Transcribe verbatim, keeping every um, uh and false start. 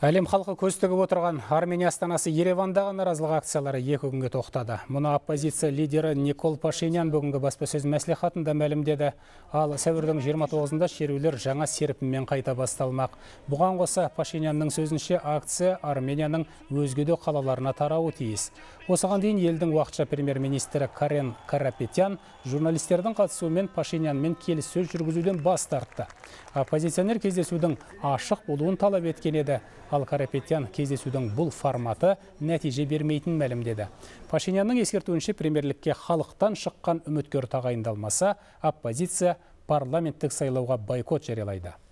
Әлем халқы көз тігіп отырған Армения астанасы Еревандағы наразылық акциялары екі күнге тоқтады. Мұны оппозиция лидері Никол Пашинян бүгінгі баспасөз мәслихатында мәлімдеді. Ал сәуірдің жиырма тоғызында шерулер жаңа серпінмен қайта басталмақ. Бұған қоса Пашинянның сөзінше акция Арменияның өзге де қалаларына тарауы тиіс. Осыған дейін елдің уақытша премьер-министрі Карен Карапетян журналистердің қатысуымен Пашинянмен келіссөз жүргізуден бас тартты. Оппозиционер кездесудің ашық болуын талап еткен еді. Ал Карапетян кездесудің бұл форматы нәтиже бермейтін мәлімдеді. Пашинянның ескертуінше премьерлікке халықтан шыққан үміткер тағайындалмаса, оппозиция парламенттік сайлауға бойкот жариялайды.